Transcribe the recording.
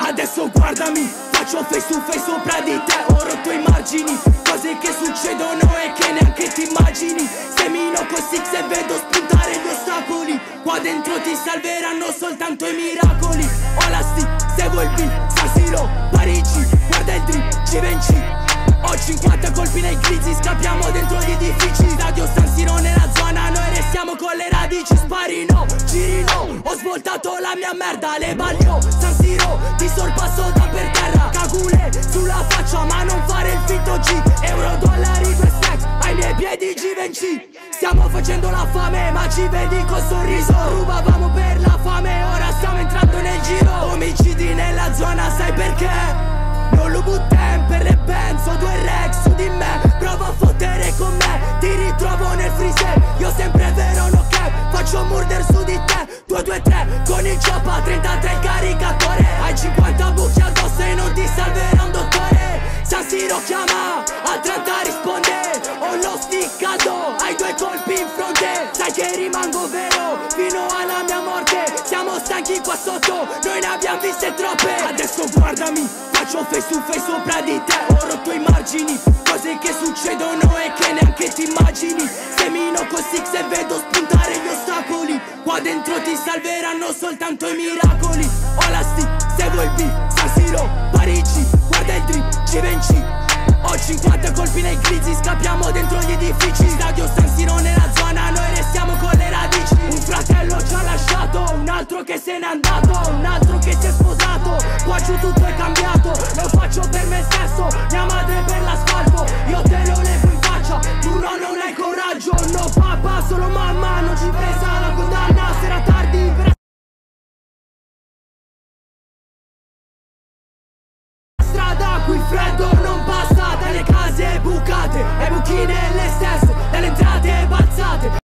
Adesso guardami, faccio face to face sopra di te. Ho rotto i margini, cose che succedono e che neanche ti immagini. Semino con Six e vedo spuntare gli ostacoli. Qua dentro ti salveranno soltanto i miracoli. Ho la stick, seguo il beat, San Siro, Parigi. Guarda il drip, ci venci. Ho 50 colpi nei glizzi, scappiamo dentro gli edifici. Stadio San Siro nella zona, noi restiamo con le radici. Sparino, girino, ho svoltato la mia merda. Le baglio, San Siro, ti sorpasso da per terra. Cagule sulla faccia ma non fare il finto G. Euro, dollari, 2 stacks, ai miei piedi Givenchy. Stiamo facendo la fame ma ci vedi col sorriso. Rubavamo per la fame, ora stiamo entrando nel giro. Omicidi nella zona, sai perché? Non lo buttem per le penso, 2 rex su di me. Prova a fottere con me, ti ritrovo nel freezer. Io sempre vero, no cap, faccio murder su di te. 2, 2, 3, con il cioppa, 33 il caricatore. Hai 50 buchi addosso e non ti salverà un dottore. San Siro chiama, a 30 risponde. Ho lo sticcato, hai 2 colpi in fronte. Sai che rimango vero, fino alla mia morte. Siamo stanchi qua sotto, noi ne abbiamo viste troppe. Adesso guardami, faccio face to face sopra di te. Ho rotto i margini, cose che succedono e che neanche ti immagini. Semino con Six e vedo spuntare gli ostacoli. Qua dentro ti salveranno soltanto i miracoli. Ho la stick, seguo il beat, San Siro, Parigi. Guarda il drip, Givenchy. Ho 50 colpi nei glizzi, scappiamo dentro gli edifici. Stadio San Siro nella zona, noi restiamo con le radici. Un fratello ci ha lasciato, un altro che se n'è andato, un altro che si è sposato. Qua giù tutto è cambiato, lo faccio per me stesso, mia madre per l'asfalto. Io te lo levo in faccia, tu no, non hai coraggio. No papà, solo mamma, non ci pesa la condanna. Sera tardi per strada, qui freddo non passa. Dalle case bucate e buchine le stesse.